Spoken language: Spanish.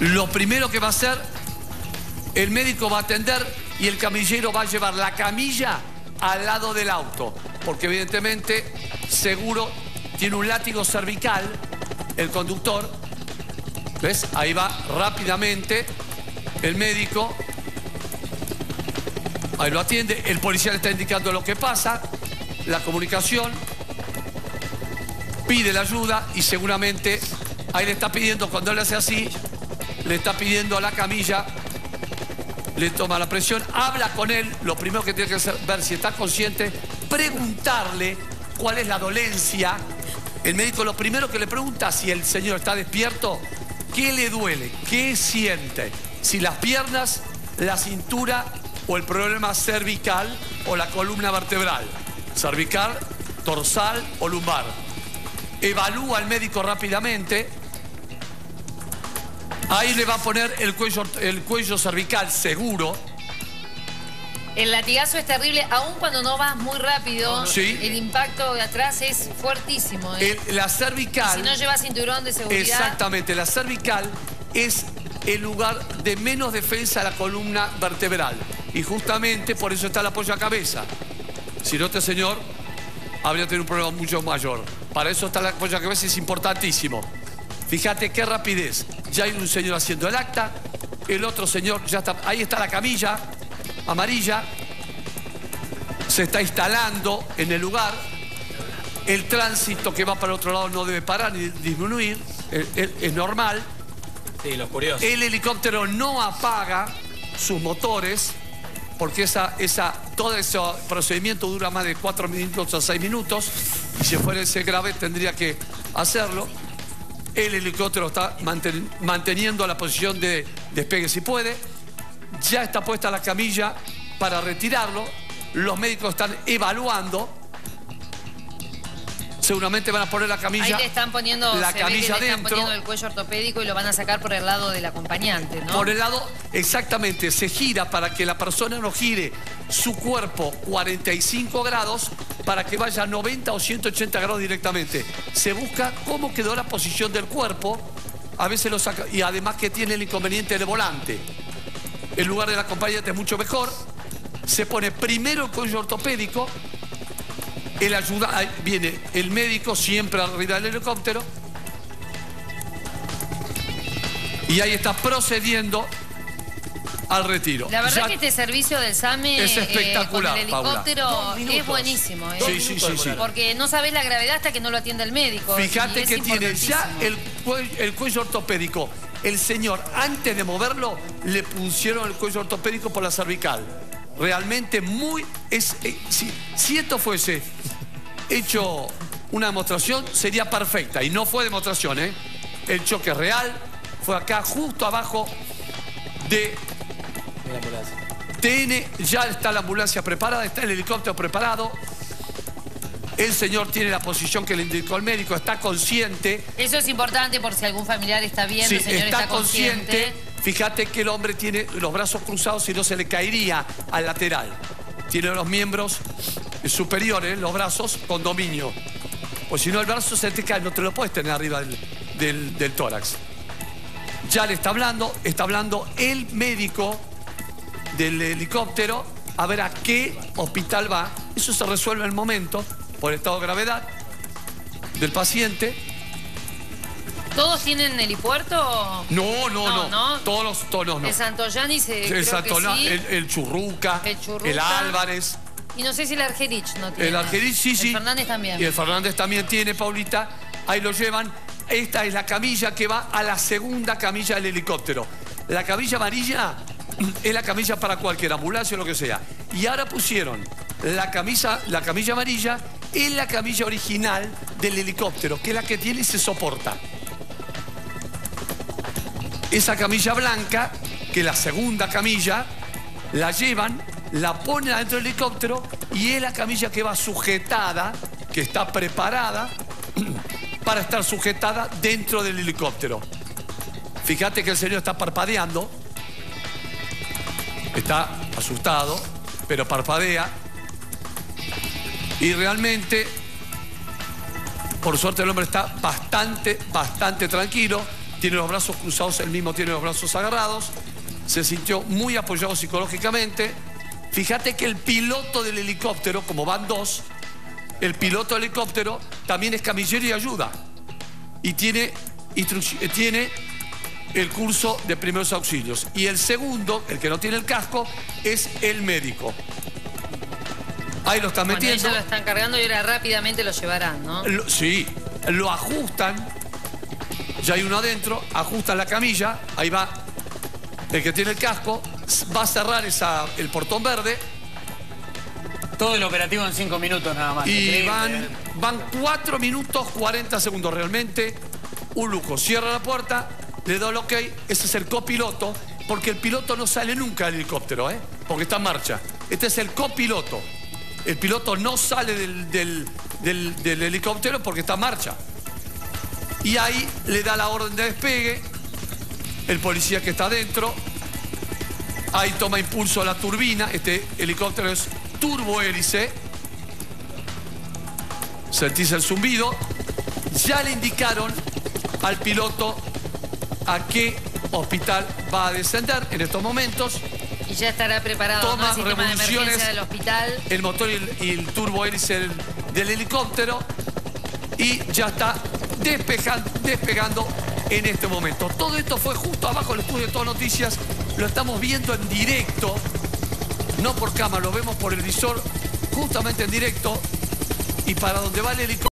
Lo primero que va a hacer, el médico va a atender y el camillero va a llevar la camilla al lado del auto, porque evidentemente, seguro, tiene un látigo cervical, el conductor. ¿Ves? Ahí va rápidamente el médico. Ahí lo atiende, el policía le está indicando lo que pasa, la comunicación, pide la ayuda y seguramente ahí le está pidiendo, cuando él hace así, le está pidiendo a la camilla, le toma la presión, habla con él, lo primero que tiene que hacer, ver si está consciente, preguntarle cuál es la dolencia. El médico lo primero que le pregunta, si el señor está despierto, ¿qué le duele? ¿Qué siente? Si las piernas, la cintura o el problema cervical o la columna vertebral. Cervical, dorsal o lumbar. Evalúa al médico rápidamente. Ahí le va a poner el cuello cervical seguro. El latigazo es terrible, aun cuando no vas muy rápido. Sí. El impacto de atrás es fuertísimo. La cervical... Y si no llevas cinturón de seguridad... Exactamente, la cervical es el lugar de menos defensa a la columna vertebral. Y justamente por eso está el apoyo a cabeza. Si no, este señor habría tenido un problema mucho mayor. Para eso está el apoyo a cabeza, es importantísimo. Fíjate qué rapidez. Ya hay un señor haciendo el acta, el otro señor ya está... Ahí está la camilla amarilla, se está instalando en el lugar. El tránsito que va para el otro lado no debe parar ni disminuir, es normal. Sí, los curiosos. El helicóptero no apaga sus motores, porque todo ese procedimiento dura más de 4 minutos a 6 minutos, y si fuera ese grave tendría que hacerlo. El helicóptero está manteniendo la posición de despegue si puede. Ya está puesta la camilla para retirarlo. Los médicos están evaluando. Seguramente van a poner la camilla. Ahí le están poniendo, la camilla le están dentro. poniendo el cuello ortopédico y lo van a sacar por el lado del acompañante, ¿no? Por el lado, exactamente, se gira para que la persona no gire su cuerpo 45 grados para que vaya a 90 o 180 grados directamente. Se busca cómo quedó la posición del cuerpo. A veces lo saca, y además que tiene el inconveniente del volante. El lugar del acompañante es mucho mejor. Se pone primero el cuello ortopédico. El ayuda, ahí viene el médico siempre arriba del helicóptero. Y ahí está procediendo al retiro. La verdad ya que este servicio del SAME es espectacular, con el helicóptero Paula. es buenísimo. Sí. Porque no sabés la gravedad hasta que no lo atiende el médico. Fíjate que tiene ya el cuello ortopédico. El señor, antes de moverlo, le pusieron el cuello ortopédico por la cervical. Realmente muy... si esto fuese hecho una demostración, sería perfecta. Y no fue demostración, ¿eh? El choque real fue acá, justo abajo de la ambulancia. TN. Ya está la ambulancia preparada, está el helicóptero preparado. El señor tiene la posición que le indicó el médico, está consciente. Eso es importante por si algún familiar está viendo, Sí, el señor está consciente. Fíjate que el hombre tiene los brazos cruzados y no se le caería al lateral. Tiene los miembros superiores, los brazos, con dominio. Pues si no, el brazo se te cae, no te lo puedes tener arriba del tórax. Ya le está hablando el médico del helicóptero a ver a qué hospital va. Eso se resuelve en el momento, por el estado de gravedad del paciente. ¿Todos tienen helipuerto? No. Todos no. El Santoyani el Churruca, el Álvarez. Y no sé si el Argerich no tiene. El Argerich sí. El Fernández también. Y el Fernández también tiene, Paulita. Ahí lo llevan. Esta es la camilla que va a la segunda camilla del helicóptero. La camilla amarilla es la camilla para cualquier ambulancia o lo que sea. Y ahora pusieron la camilla amarilla en la camilla original del helicóptero, que es la que tiene y se soporta. Esa camilla blanca, que es la segunda camilla, la llevan, la ponen adentro del helicóptero y es la camilla que va sujetada, que está preparada para estar sujetada dentro del helicóptero. Fíjate que el señor está parpadeando, está asustado, pero parpadea. Y realmente, por suerte, el hombre está bastante tranquilo. tiene los brazos cruzados, él mismo tiene los brazos agarrados, se sintió muy apoyado psicológicamente. Fíjate que el piloto del helicóptero, como van dos, el piloto del helicóptero también es camillero y ayuda. Y tiene el curso de primeros auxilios. Y el segundo, el que no tiene el casco, es el médico. Ahí lo están metiendo. Ellos lo están cargando y ahora rápidamente lo llevarán, ¿no? Sí, lo ajustan. Ya hay uno adentro, ajustan la camilla. Ahí va el que tiene el casco. Va a cerrar el portón verde. Todo el operativo en 5 minutos nada más. Y van 4 minutos 40 segundos. Realmente un lujo. Cierra la puerta, le da el ok. Ese es el copiloto, porque el piloto no sale nunca del helicóptero, porque está en marcha. Este es el copiloto. El piloto no sale del helicóptero porque está en marcha. Y ahí le da la orden de despegue. El policía que está adentro. Ahí toma impulso la turbina. Este helicóptero es turbohélice. Sentís el zumbido. Ya le indicaron al piloto a qué hospital va a descender en estos momentos. Y ya estará preparado, Toma ¿no? El sistema de revoluciones emergencia del hospital. el motor y el turbohélice del helicóptero. Y ya está despegando en este momento. Todo esto fue justo abajo del estudio de Todo Noticias. Lo estamos viendo en directo, no por cámara, lo vemos por el visor, justamente en directo. Y para donde va el helicóptero.